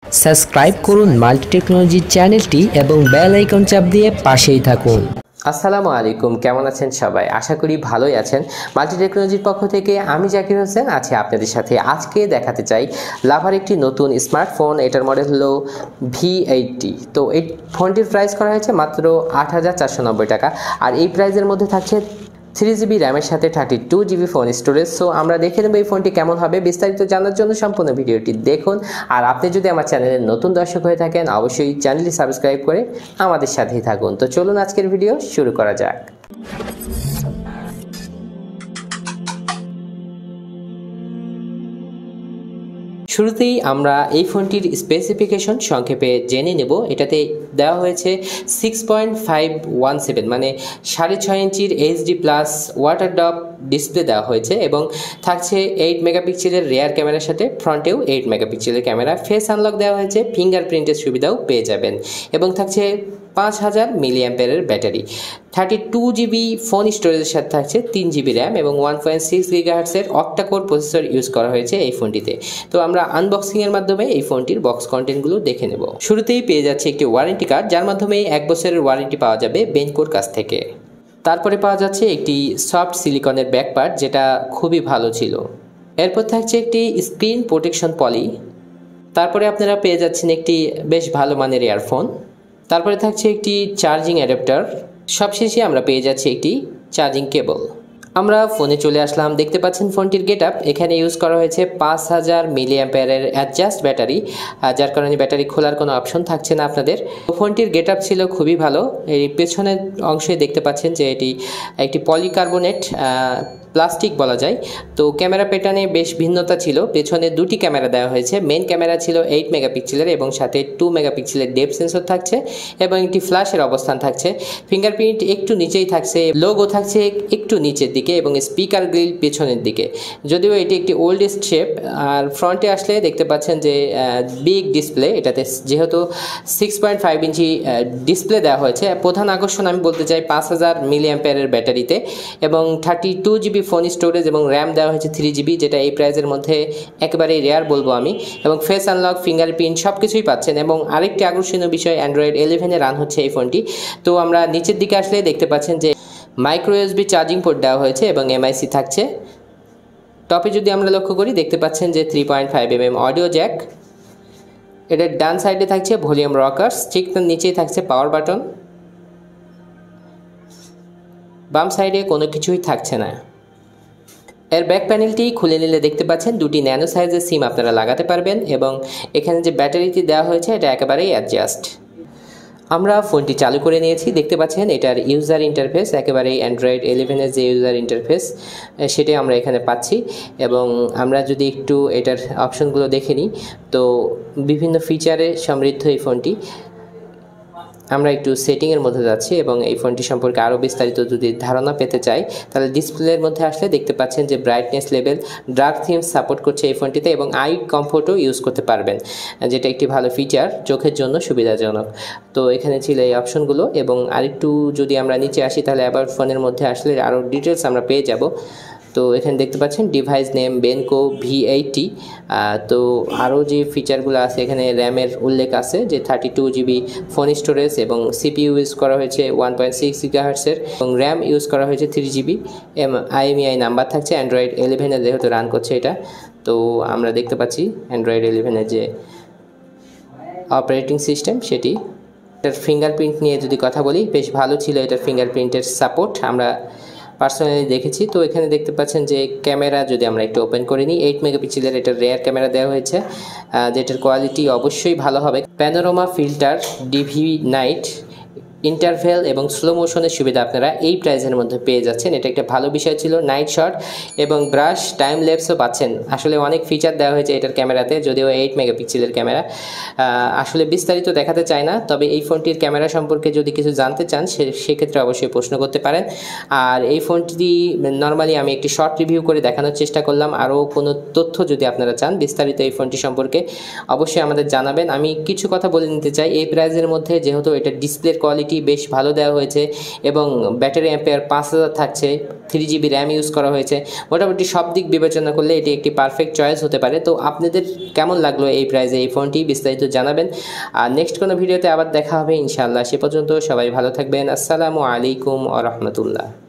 Subscribe করুন multi technology চ্যানেলটি এবং বেল আইকন চাপ দিয়ে পাশেই থাকুন। আসসালামু আলাইকুম, কেমন আছেন সবাই? আশা করি ভালোই আছেন। মাল্টি টেকনোলজির পক্ষ থেকে আমি জাকির হোসেন আছি আপনাদের সাথে। আজকে দেখাতে চাই লাভার একটি নতুন স্মার্টফোন। এটার মডেল হলো V80। তো এই ফোনটির প্রাইস করা হয়েছে মাত্র ৮,৪৯০ টাকা। আর এই প্রাইসের মধ্যে থাকছে 3GB র্যামের সাথে 32GB ফোন স্টোরেজ। সো আমরা দেখে নেব এই ফোনটি কেমন হবে। বিস্তারিত জানার জন্য সম্পূর্ণ ভিডিওটি দেখুন। আর আপনি যদি আমার চ্যানেলের নতুন দর্শক হয়ে থাকেন, অবশ্যই চ্যানেলটি সাবস্ক্রাইব করে আমাদের সাথেই থাকুন। তো চলুন আজকের ভিডিও শুরু করা যাক। শুরুতেই আমরা এই ফোনটির স্পেসিফিকেশন সংক্ষেপে জেনে নেব। এটাতে দেওয়া হয়েছে 6.517 মানে 6.5 ইঞ্চির HD+ ওয়াটার ড্রপ ডিসপ্লে দেওয়া হয়েছে এবং থাকছে 8 মেগাপিক্সেলের রিয়ার ক্যামেরার সাথে ফ্রন্টেও 8 মেগাপিক্সেলের ক্যামেরা। ফেস আনলক দেওয়া হয়েছে, ফিঙ্গারপ্রিন্টের সুবিধাও পেয়ে যাবেন এবং থাকছে 5000 মিলিঅ্যাম্পিয়ারের ব্যাটারি। 32GB ফোন স্টোরেজের সাথে থাকছে 3GB র্যাম এবং 1.6 GHz অক্টাকোর প্রসেসর ইউজ করা হয়েছে এই ফোনটিতে। তো আমরা আনবক্সিংয়ের মাধ্যমে এই ফোনটির বক্স কন্টেন্টগুলো দেখে নেব। শুরুতেই পেয়ে যাচ্ছে একটি ওয়ারেন্টি কার্ড, যার মাধ্যমে 1 বছরের ওয়ারেন্টি পাওয়া যাবে বেনকোর কাছ থেকে। তারপরে পাওয়া যাচ্ছে একটি সফট সিলিকনের ব্যাক পার্ট, যেটা খুবই ভালো ছিল। এরপর থাকছে একটি স্ক্রিন প্রোটেকশন পলি। তারপরে আপনারা পেয়ে যাচ্ছেন একটি বেশ ভালো মানের ইয়ারফোন। তারপরে থাকছে একটি চার্জিং অ্যাডাপ্টার। সবশেষে আমরা পেয়ে যাচ্ছি একটি চার্জিং কেবল। আমরা ফোনে চলে আসলাম। দেখতে পাচ্ছেন ফোনটির গেটআপ। এখানে ইউজ করা হয়েছে 5000 মিলিঅ্যাম্পিয়ারের অ্যাডজাস্ট ব্যাটারি, যার কারণে ব্যাটারি খোলার কোনো অপশন থাকছে না আপনাদের। ফোনটির গেটআপ ছিল খুবই ভালো। এই পেছনের অংশে দেখতে পাচ্ছেন যে এটি একটি পলিকার্বনেট প্লাস্টিক বলা যায়। তো ক্যামেরা প্যাটার্নে বেশ ভিন্নতা ছিল। পেছনে দুটি ক্যামেরা দেওয়া হয়েছে। মেন ক্যামেরা ছিল 8 মেগাপিক্সেলের এবং সাথে 2 মেগাপিক্সেলের ডেপথ সেন্সর থাকছে এবং একটি ফ্ল্যাশের অবস্থান থাকছে। ফিঙ্গারপ্রিন্ট একটু নিচেই থাকছে, লোগো থাকছে একটু নিচের দিকে এবং স্পিকার গ্রিল পেছনের দিকে। যদিও এটি একটি ওল্ডেস্ট শেপ। আর ফ্রন্টে আসলে দেখতে পাচ্ছেন যে বিগ ডিসপ্লে। এটাতে যেহেতু 6.5 ইঞ্চি ডিসপ্লে দেওয়া হয়েছে। প্রধান আকর্ষণ আমি বলতে চাই 5000 মিলিঅ্যাম্পিয়ারের ব্যাটারিতে এবং 32GB ফোন স্টোরেজ এবং র্যাম দেওয়া হয়েছে 3GB, যেটা এই প্রাইসের মধ্যে একেবারেই রেয়ার বলবো আমি। এবং ফেস আনলক, ফিঙ্গারপ্রিন্ট সব কিছুই পাচ্ছেন। এবং আরেকটি আকর্ষণীয় বিষয়, অ্যান্ড্রয়েড 11-এ রান হচ্ছে এই ফোনটি। তো আমরা নিচের দিকে আসলে দেখতে পাচ্ছেন যে মাইক্রো USB চার্জিং পোর্ট দেওয়া হয়েছে এবং MIC থাকছে। টপে যদি আমরা লক্ষ্য করি দেখতে পাচ্ছেন যে 3.5mm অডিও জ্যাক। এটার ডান সাইডে থাকছে ভলিউম রকার্স, ঠিক তার নিচেই থাকছে পাওয়ার বাটন। বাম সাইডে কোনো কিছুই থাকছে না। এর ব্যাক প্যানেলটি খুলে নিলে দেখতে পাচ্ছেন দুটি ন্যানো সাইজের সিম আপনারা লাগাতে পারবেন এবং এখানে যে ব্যাটারিটি দেওয়া হয়েছে এটা একেবারেই অ্যাডজাস্ট। আমরা ফোনটি চালু করে নিয়েছি। দেখতে পাচ্ছেন এটার ইউজার ইন্টারফেস একেবারেই অ্যান্ড্রয়েড 11-এর যে ইউজার ইন্টারফেস সেটাই আমরা এখানে পাচ্ছি। এবং আমরা যদি একটু এটার অপশনগুলো দেখে নিই, তো বিভিন্ন ফিচারে সমৃদ্ধ এই ফোনটি। আমরা একটু সেটিংয়ের মধ্যে যাচ্ছি এবং এই ফোনটি সম্পর্কে আরও বিস্তারিত যদি ধারণা পেতে চাই, তাহলে ডিসপ্লের মধ্যে আসলে দেখতে পাচ্ছেন যে brightness level, dark theme support করছে এই ফোনটিতে এবং আই কমফোর্টও ইউজ করতে পারবেন, যেটা একটি ভালো ফিচার, চোখের জন্য সুবিধাজনক। তো এখানে ছিল এই অপশনগুলো। এবং আরেকটু যদি আমরা নিচে আসি, তাহলে আবার ফোনের মধ্যে আসলে আরও ডিটেলস আমরা পেয়ে যাব। তো এখানে দেখতে পাচ্ছেন ডিভাইস নেম Benco V80। তো আরও যে ফিচারগুলো আছে, এখানে র্যামের উল্লেখ আছে যে 32GB ফোন স্টোরেজ এবং CPU ইউজ করা হয়েছে 1.6 GHz-এর এবং র্যাম ইউজ করা হয়েছে 3GB। IMEI নাম্বার থাকছে। অ্যান্ড্রয়েড 11-এ যেহেতু রান করছে এটা, তো আমরা দেখতে পাচ্ছি অ্যান্ড্রয়েড 11-এর যে অপারেটিং সিস্টেম সেটি। এটার ফিঙ্গারপ্রিন্ট নিয়ে যদি কথা বলি, বেশ ভালো ছিল এটার ফিঙ্গারপ্রিন্টের সাপোর্ট, আমরা পার্সোনালি দেখেছি। তো এখানে দেখতে পাচ্ছেন যে ক্যামেরা যদি আমরা একটু ওপেন করে নিই, 8 মেগাপিক্সেলের এটার রেয়ার ক্যামেরা দেওয়া হয়েছে, যেটার কোয়ালিটি অবশ্যই ভালো হবে। প্যানোরামা ফিল্টার, ডিভি নাইট, ইন্টারভেল এবং স্লো মোশনের সুবিধা আপনারা এই প্রাইসের মধ্যে পেয়ে যাচ্ছেন। এটা একটা ভালো বিষয় ছিল। নাইট শট এবং ব্রাশ টাইম ল্যাপসও পাচ্ছেন। আসলে অনেক ফিচার দেওয়া হয়েছে এটার ক্যামেরাতে, যদিও 8 মেগাপিক্সেলের ক্যামেরা। আসলে বিস্তারিত দেখাতে চাই না, তবে এই ফোনটির ক্যামেরা সম্পর্কে যদি কিছু জানতে চান সেক্ষেত্রে অবশ্যই প্রশ্ন করতে পারেন। আর এই ফোনটি নর্মালি আমি একটি শর্ট রিভিউ করে দেখানোর চেষ্টা করলাম। আরও কোনো তথ্য যদি আপনারা চান বিস্তারিত এই ফোনটি সম্পর্কে, অবশ্যই আমাদের জানাবেন। আমি কিছু কথা বলে নিতে চাই। এই প্রাইসের মধ্যে যেহেতু এটার ডিসপ্লের কোয়ালিটি কোয়ালিটি বেশ ভালো দেওয়া হয়েছে এবং ব্যাটারি অ্যাম্পেয়ার 5000 থাকছে, 3GB র্যাম ইউজ করা হয়েছে। মোটামুটি সব দিক বিবেচনা করলে এটি একটি পারফেক্ট চয়েস হতে পারে। তো আপনাদের কেমন লাগলো এই প্রাইসে এই ফোনটি বিস্তারিত জানাবেন। আর নেক্সট কোনো ভিডিওতে আবার দেখা হবে ইনশাআল্লাহ। সে পর্যন্ত সবাই ভালো থাকবেন। আসসালামু আলাইকুম ওয়া রাহমাতুল্লাহ।